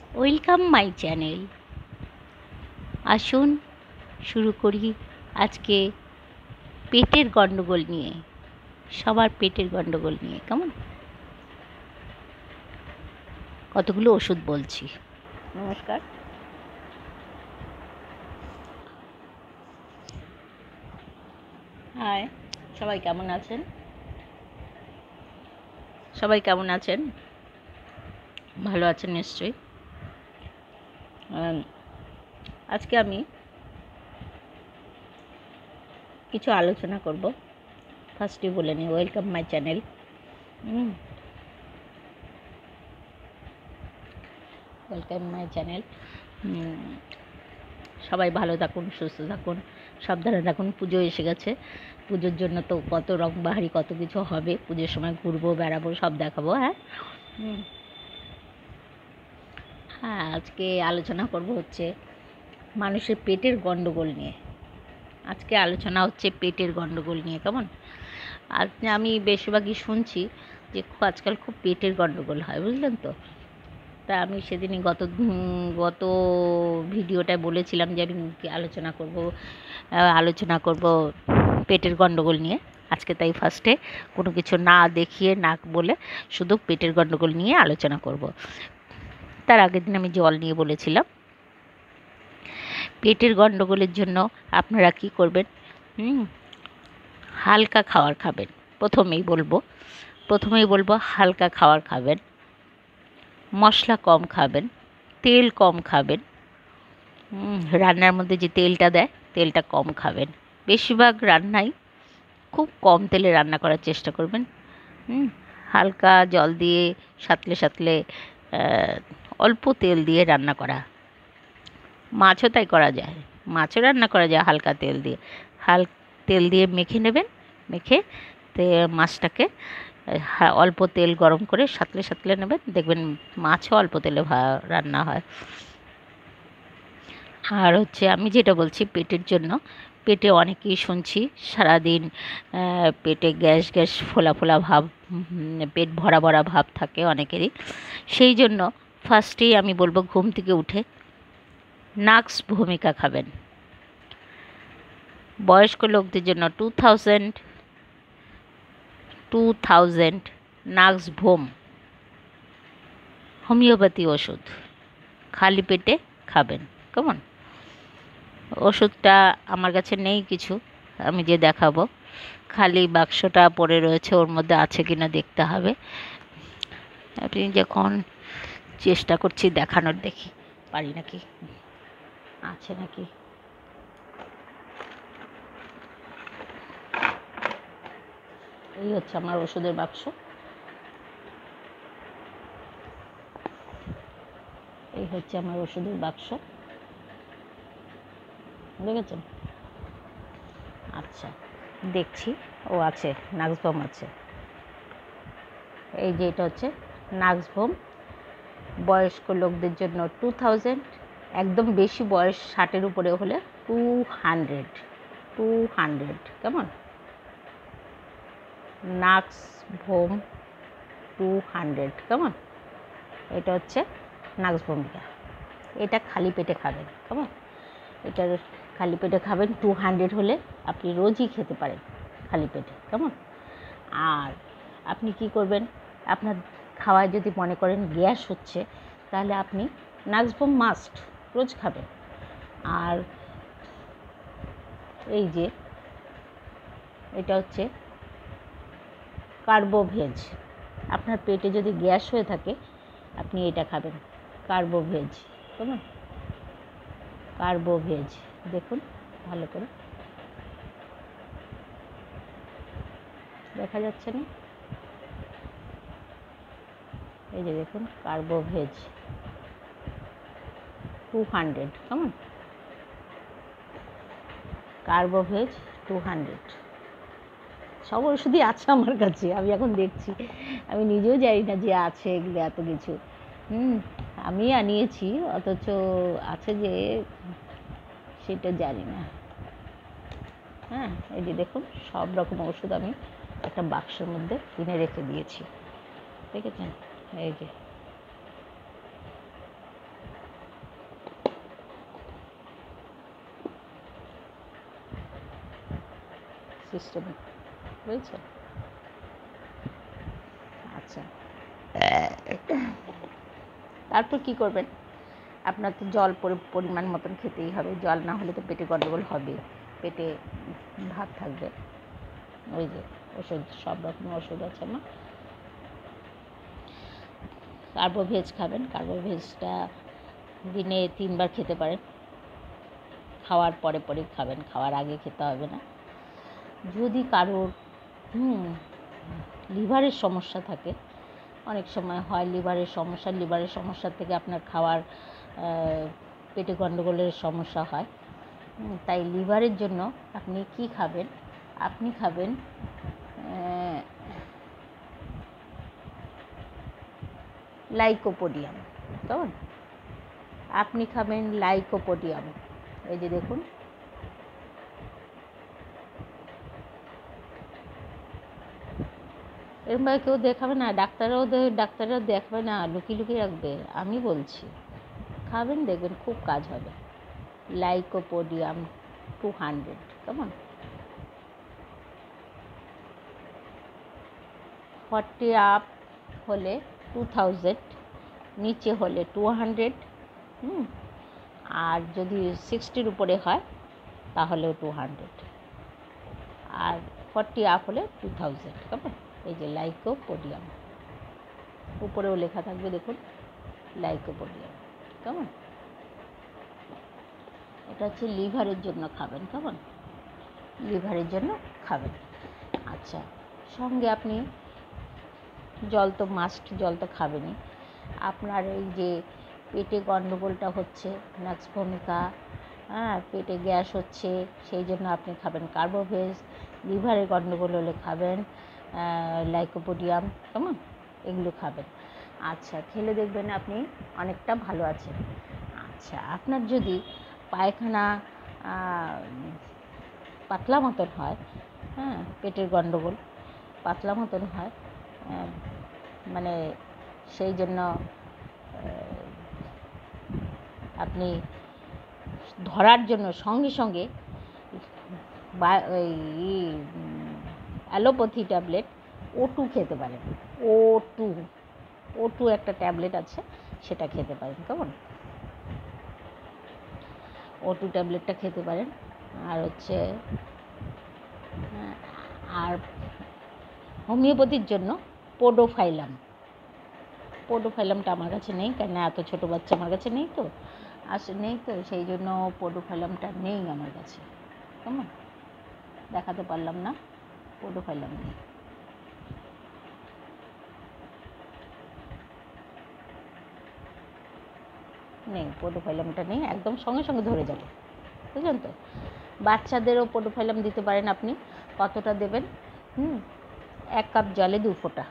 Welcome my channel. আসুন শুরু করি আজকে পেটের গণ্ডগোল নিয়ে, সবার পেটের গণ্ডগোল নিয়ে। কেমন? কতগুলো ওষুধ বলছি। নমস্কার। হাই, সবাই কেমন আছেন? সবাই কেমন আছেন? ভালো আছেন নিশ্চয়ই। আজকে আমি কিছু আলোচনা করব। ফার্স্টে বলে নিই, welcome my channel. Welcome my channel. সবাই ভালো থাকুন, সুস্থ থাকুন, সাবধানে থাকুন। পুজো এসে গেছে। পুজোর জন্য তো কত রং বাহারি কত কিছু হবে। পুজোর সময় ঘুরবো, বেড়াবো, সব দেখাবো। হ্যাঁ, আজকে আলোচনা করব হচ্ছে মানুষের পেটের গণ্ডগোল নিয়ে। আজকে আলোচনা হচ্ছে পেটের গণ্ডগোল নিয়ে। কেমন? আজ আমি বেশিরভাগই শুনছি যে আজকাল খুব পেটের গণ্ডগোল হয়, বুঝলেন তো। তা আমি সেদিনই গত ভিডিওটায় বলেছিলাম যে আমি আলোচনা করব পেটের গণ্ডগোল নিয়ে। আজকে তাই ফার্স্টে কোনো কিছু না দেখিয়ে না বলে শুধু পেটের গণ্ডগোল নিয়ে আলোচনা করব। তার আগের দিন আমি জল নিয়ে বলেছিলাম। পেটের গণ্ডগোলের জন্য আপনারা কি করবেন? হালকা খাবার খাবেন। প্রথমেই বলবো হালকা খাবার খাবেন, মশলা কম খাবেন, তেল কম খাবেন। রান্নার মধ্যে যে তেলটা দেয় তেলটা কম খাবেন। বেশিরভাগ রান্নাই খুব কম তেলে রান্না করার চেষ্টা করবেন। হালকা জল দিয়ে সাঁতলে অল্প তেল দিয়ে রান্না করা। মাছও তাই করা যায়, মাছও রান্না করা যায় হালকা তেল দিয়ে। তেল দিয়ে মেখে নেবেন। মেখে মাছটাকে অল্প তেল গরম করে সাঁতলে নেবেন, দেখবেন মাছও অল্প তেলে রান্না হয়। আর হচ্ছে আমি যেটা বলছি পেটের জন্য, পেটে অনেকেই শুনছি সারাদিন পেটে গ্যাস ফোলা ভাব, পেট ভরা ভাব থাকে অনেকেরই। সেই জন্য ফার্স্টেই আমি বলবো ঘুম থেকে উঠে নাক্স ভূমিকা খাবেন। বয়স্ক লোকদের জন্য 2000 নাক্স ভোম হোমিওপ্যাথি ওষুধ খালি পেটে খাবেন। কেমন? ওষুধটা আমার কাছে নেই কিছু, আমি যে দেখাবো, খালি বাক্সটা পড়ে রয়েছে, ওর মধ্যে আছে কিনা দেখতে হবে। আপনি যখন চেষ্টা করছি দেখানোর, দেখি পারি নাকি, আছে নাকি। এই হচ্ছে আমার ওষুধের বাক্স। এই হচ্ছে আমার ওষুধের বাক্স, দেখেছেন? আচ্ছা, দেখছি। ও আছে, নাক্সভোম আছে। এই যে এটা হচ্ছে নাক্সভোম, বয়স্ক লোকদের জন্য 2000, একদম বেশি বয়স 60-এর উপরে হলে 200। কেমন? নাক্সভোম 200। কেমন? এটা হচ্ছে নাক্সভোমিকা। এটা খালি পেটে খাবেন। কেমন? এটার খালি পেটে খাবেন। 200 হলে আপনি রোজই খেতে পারেন খালি পেটে। কেমন? আর আপনি কি করবেন, আপনার খাওয়ায় যদি মনে করেন গ্যাস হচ্ছে, তাহলে আপনি নাক্সভোম মাস্ট রোজ খাবেন। আর এই যে এটা হচ্ছে কার্বোভেজ। আপনার পেটে যদি গ্যাস হয়ে থাকে আপনি এটা খাবেন, কার্বোভেজ। কেমন? কার্বোভেজ, দেখুন ভালো করে, দেখা যাচ্ছে না? এই যে দেখুন, কার্বোভেজ 200। কেমন? কার্বোভেজ 200। সব ওষুধই আছে আমার কাছে, আমি এখন দেখছি, আমি নিজেও জানি না যে আছে এগুলো এত কিছু। আমি আনিয়েছি, অথচ আছে যে সেটা জানি না। হ্যাঁ, এই যে দেখুন, সব রকম ওষুধ আমি একটা বাক্সের মধ্যে কিনে রেখে দিয়েছি, দেখেছেন? এই যে সিস্টেমে, বুঝেছেন? আচ্ছা, তারপর কি করবেন? আপনার তো জল পরিমাণ মতন খেতেই হবে, জল না হলে তো পেটে গণ্ডগোল হবে, পেটে ভাত থাকবে। ওই যে ওষুধ, সব রকমের ওষুধ আছে না। কার্বোভেজ খাবেন, কার্বোভেজটা দিনে 3 বার খেতে পারেন, খাওয়ার পরে পরে খাবেন, খাওয়ার আগে খেতে হবে না। যদি কারোর লিভারের সমস্যা থাকে, অনেক সময় হয় লিভারের সমস্যা থেকে আপনার খাওয়ার পেটে গণ্ডগোলের সমস্যা হয়, তাই লিভারের জন্য আপনি কি খাবেন? আপনি খাবেন লাইকোপোডিয়াম, কেমন? আপনি খাবেন লাইকোপোডিয়াম। এই যে দেখুন, এরমভাবে কেউ দেখাবে না, ডাক্তাররা দেখাবে না, লুকিয়ে রাখবে। আমি বলছি খাবেন, দেখবেন খুব কাজ হবে। লাইকোপোডিয়াম 200, কেমন? 40 আপ হলে 2000, নিচে হলে 200, আর যদি 60-র উপরে হয় তাহলেও 200, আর 40 আপ হলে 2000, কেমন? এই যে লাইকোপোডিয়াম, উপরেও লেখা থাকবে দেখুন, লাইকোপোডিয়াম, কেমন? এটা হচ্ছে লিভারের জন্য খাবেন, কেমন? লিভারের জন্য খাবেন। আচ্ছা, সঙ্গে আপনি জল তো মাস্ট, জল তো খাবেনই। আপনার এই যে পেটে গণ্ডগোলটা হচ্ছে, ম্যাক্স ভূমিকা, পেটে গ্যাস হচ্ছে, সেই জন্য আপনি খাবেন কার্বোভেজ। লিভারের গণ্ডগোল হলে খাবেন লাইকোপোডিয়াম, কেমন? এগুলো খাবেন। আচ্ছা, খেলে দেখবেন আপনি অনেকটা ভালো আছেন। আচ্ছা, আপনার যদি পায়খানা পাতলা মতন হয়, পেটের গণ্ডগোল পাতলা মতন হয়, মানে সেই জন্য আপনি ধরার জন্য সঙ্গে সঙ্গে ওই অ্যালোপ্যাথি ট্যাবলেট O2 খেতে পারেন। O2 একটা ট্যাবলেট আছে, সেটা খেতে পারেন, কেমন? O2 ট্যাবলেটটা খেতে পারেন। আর হচ্ছে আর হোমিওপ্যাথির জন্য পোডোফাইলামটা আমার কাছে নেই, কেন এত ছোটো বাচ্চা আমার কাছে নেই তো, সেই জন্য পোডোফাইলামটা নেই আমার কাছে, কেমন? দেখাতে পারলাম না, পোডোফাইলাম নেই, পোডোফাইলামটা নেই, একদম সঙ্গে সঙ্গে ধরে যাবে, বুঝলেন তো? বাচ্চাদেরও পোডোফাইলাম দিতে পারেন আপনি। কতটা দেবেন? 1 কাপ জলে 2 ফোঁটা,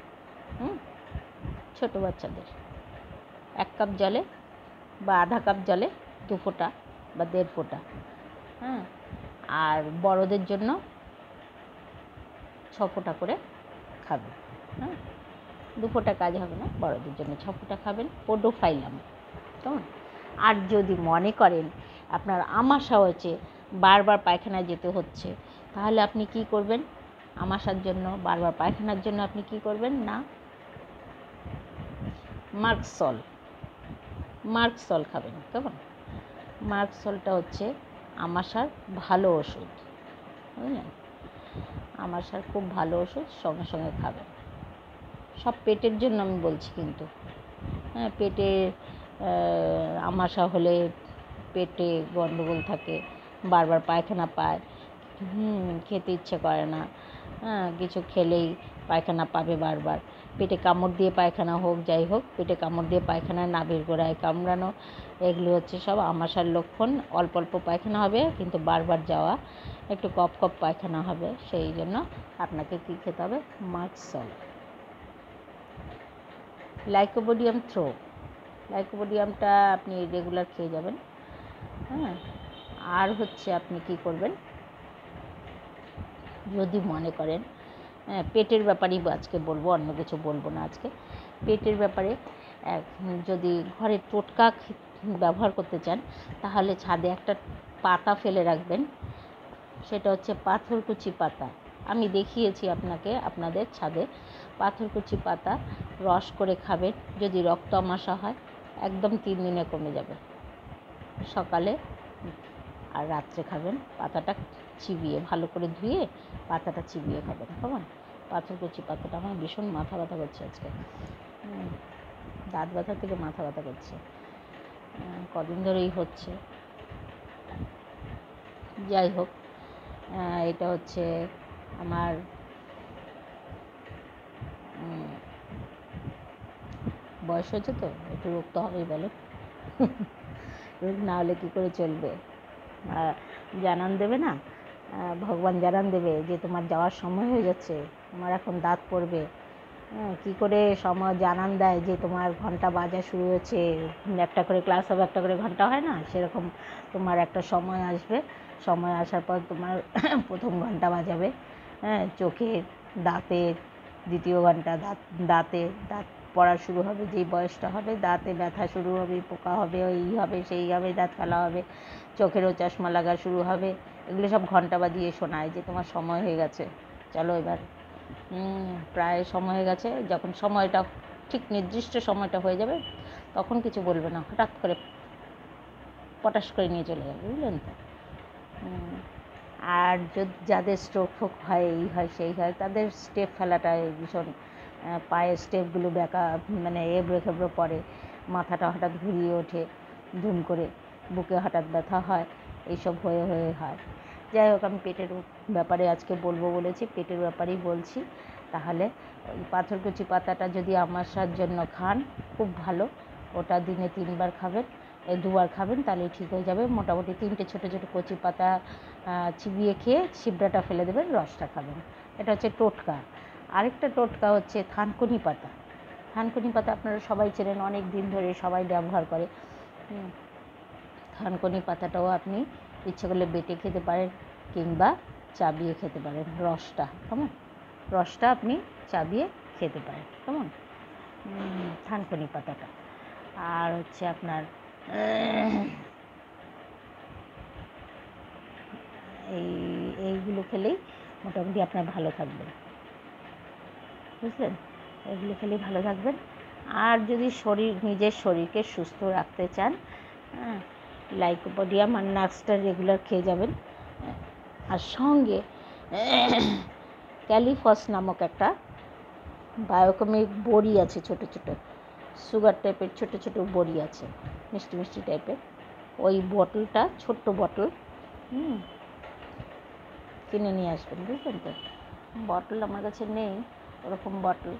ছোটো বাচ্চাদের 1 কাপ জলে বা আধা কাপ জলে 2 ফোঁটা বা 1.5 ফোঁটা, আর বড়দের জন্য 6 ফোঁটা করে খাবেন। 2 ফোঁটা কাজ হবে না, বড়দের জন্য 6 ফোঁটা খাবেন পোডোফাইলাম, কেমন? আর যদি মনে করেন আপনার আমাশা হয়েছে, বারবার পায়খানায় যেতে হচ্ছে, তাহলে আপনি কি করবেন? আমাশার জন্য, বারবার পায়খানার জন্য আপনি কি করবেন না, মার্কসল খাবেন, কেমন? মার্কসলটা হচ্ছে আমাশার ভালো ওষুধ, বুঝলেন? আমাশার খুব ভালো ওষুধ, সঙ্গে সঙ্গে খাবেন। সব পেটের জন্য আমি বলছি কিন্তু, পেটে আমাশা হলে পেটে গণ্ডগোল থাকে, বারবার পায়খানা পায়, খেতে ইচ্ছে করে না, কিছু খেলেই পায়খানা পাবে বারবার, পেটে কামড় দিয়ে পায়খানা হোক, যাই হোক, পেটে কামড় দিয়ে পায়খানা, নাভির গোড়ায় কামড়ানো, এগুলো হচ্ছে সব আমাশার লক্ষণ। অল্প অল্প পায়খানা হবে কিন্তু বারবার যাওয়া, একটু কপ কপ পায়খানা হবে, সেই জন্য আপনাকে কী খেতে হবে? মার্কসল। লাইকোপোডিয়ামটা আপনি রেগুলার খেয়ে যাবেন। আর হচ্ছে আপনি কি করবেন, যদি মনে করেন পেটের ব্যাপারেই আজকে বলবো, অন্য কিছু বলবো না আজকে। পেটের ব্যাপারে যদি ঘরে টোটকা ব্যবহার করতে চান, তাহলে ছাদে একটা পাতা ফেলে রাখবেন, সেটা হচ্ছে পাথরকুচি পাতা। আমি দেখিয়েছি আপনাকে আপনাদের ছাদে। পাথরকুচি পাতা রস করে খাবেন, যদি রক্ত আমাশা হয় একদম 3 দিনে কমে যাবে। সকালে আর রাত্রে খাবেন। পাতাটা চিবিয়ে ভালো করে ধুয়ে পাতাটা চিবিয়ে খাবেন, কেমন? পাথরকুচি পাতাটা আমার ভীষণ মাথা ব্যথা করছে আজকে, দাঁত ব্যথা থেকে মাথা ব্যথা করছে, কদিন ধরেই হচ্ছে। যাই হোক, এটা হচ্ছে আমার বয়স হয়েছে তো একটু রোগ তো হবেই, বলো। রোগ না হলে কী করে চলবে? জানান দেবে না, ভগবান জানান দেবে যে তোমার যাওয়ার সময় হয়ে যাচ্ছে, তোমার এখন দাঁত পড়বে। কী করে সময় জানান দেয় যে তোমার ঘন্টা বাজা শুরু হয়েছে, একটা করে ক্লাস হবে, একটা করে ঘন্টা হয় না, সেরকম তোমার একটা সময় আসবে। সময় আসার পর তোমার প্রথম ঘন্টা বাজাবে, চোখের, দাঁতের, দ্বিতীয় ঘন্টা দাঁত পড়া শুরু হবে, যেই বয়সটা হবে দাঁতে ব্যথা শুরু হবে, পোকা হবে, এই হবে সেই হবে, দাঁত ফেলা হবে, চোখেরও চশমা লাগা শুরু হবে। এগুলো সব ঘন্টা বাজিয়ে শোনায় যে তোমার সময় হয়ে গেছে, চলো এবার। প্রায় সময় হয়ে গেছে। যখন সময়টা ঠিক নির্দিষ্ট সময়টা হয়ে যাবে তখন কিছু বলবে না, হঠাৎ করে পটাশ করে নিয়ে চলে যাবে, বুঝলেন তো? আর যাদের স্ট্রোক ফোক হয়, এই হয় সেই হয়, তাদের স্টেপ ফেলাটায় ভীষণ, পায়ের স্টেপগুলো বেঁকা, মানে এবড়ো খেবড়ো পড়ে, মাথাটা হঠাৎ ঘুরিয়ে ওঠে ধুম করে, বুকে হঠাৎ ব্যথা হয়, এইসব হয়ে হয়। যাই হোক, আমি পেটের ব্যাপারে আজকে বলবো বলেছি, পেটের ব্যাপারেই বলছি। তাহলে ওই পাথরকুচি পাতাটা যদি আমাশার জন্য খান, খুব ভালো। ওটা দিনে 3 বার খাবেন, 2 বার খাবেন, তাহলে ঠিক হয়ে যাবে। মোটামুটি 3টে ছোটো ছোটো কচি পাতা চিবিয়ে খেয়ে ছিবড়াটা ফেলে দেবেন, রসটা খাবেন। এটা হচ্ছে টোটকা। আরেকটা টোটকা হচ্ছে থানকুনি পাতা। থানকুনি পাতা আপনারা সবাই চেনেন, অনেক দিন ধরে সবাই ব্যবহার করে। থানকুনি পাতাটাও আপনি ইচ্ছে করলে বেটে খেতে পারেন কিংবা চাবিয়ে খেতে পারেন, রসটা, কেমন? রসটা আপনি চাবিয়ে খেতে পারেন, কেমন? থানকুনি পাতাটা। আর হচ্ছে আপনার এইগুলো খেলেই মোটামুটি আপনার ভালো থাকবেন, বুঝলেন? এগুলো খেলেই ভালো থাকবেন। আর যদি নিজের শরীরকে সুস্থ রাখতে চান, লাইকোপোডিয়াম আর নাক্সটা রেগুলার খেয়ে যাবেন। আর সঙ্গে ক্যালিফস নামক একটা বায়োকেমিক বড়ি আছে, ছোটো ছোটো সুগার টাইপের ছোটো ছোটো বড়ি আছে, মিষ্টি মিষ্টি টাইপের। ওই বটলটা, ছোট্ট বটল, কিনে নিয়ে আসবেন, বুঝলেন তো? বটল আমার কাছে নেই, ওরকম বটল।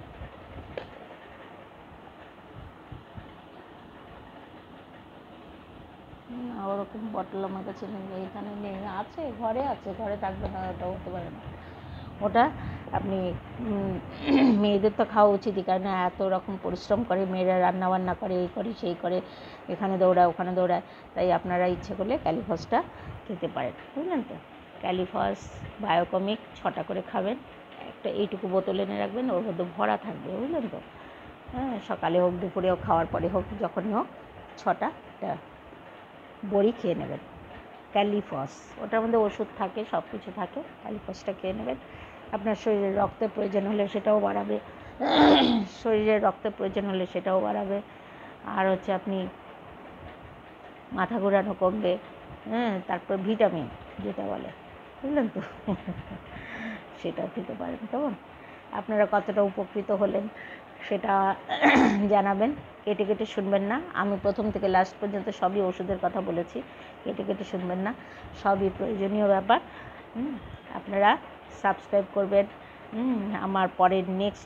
ওরকম বটল আমার কাছে নেই, এখানে নেই, আছে ঘরে, আছে ঘরে থাকবে না, ওটা হতে পারে না। ওটা আপনি মেয়েদের তো খাওয়া উচিতই, কারণ এত রকম পরিশ্রম করে মেয়েরা, রান্নাবান্না করে, এই করে সেই করে, এখানে দৌড়ায় ওখানে দৌড়ায়, তাই আপনারা ইচ্ছে করলে ক্যালিফসটা খেতে পারেন, বুঝলেন তো? ক্যালিফস বায়োকেমিক 6টা করে খাবেন, একটা এইটুকু বোতল এনে রাখবেন, ওর মধ্যে ভরা থাকবে, বুঝলেন তো? সকালে হোক, দুপুরে হোক, খাওয়ার পরে হোক, যখনই হোক 6টা বড়ি খেয়ে নেবেন। ক্যালিফস, ওটার মধ্যে ওষুধ থাকে, সব কিছু থাকে। ক্যালিফসটা খেয়ে নেবেন। আপনার শরীরে রক্তের প্রয়োজন হলে সেটাও বাড়াবে, শরীরে রক্তের প্রয়োজন হলে সেটাও বাড়াবে। আর হচ্ছে আপনি মাথা ঘোরানো কমবে, তারপর ভিটামিন যেটা বলে, বুঝলেন তো? সেটাও খেতে পারেন, কেমন? আপনারা কতটা উপকৃত হলেন সেটা জানাবেন। কেটে কেটে শুনবেন না, আমি প্রথম থেকে লাস্ট পর্যন্ত সবই ওষুধের কথা বলেছি, কেটে কেটে শুনবেন না, সবই প্রয়োজনীয় ব্যাপার। আপনারা সাবস্ক্রাইব করবেন, আমার পরের নেক্সট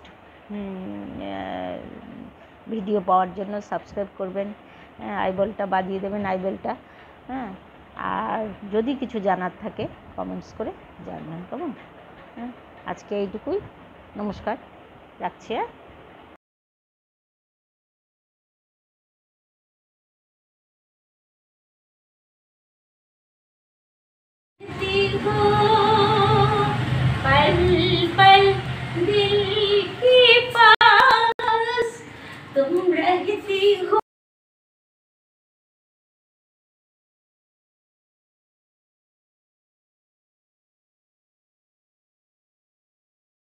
ভিডিও পাওয়ার জন্য সাবস্ক্রাইব করবেন, আইবেলটা বাজিয়ে দেবেন, আইবেলটা। আর যদি কিছু জানার থাকে কমেন্টস করে জানবেন, কেমন? আজকে এইটুকুই, নমস্কার, রাখছি। पल पल दिल के पास तुम रहती हो।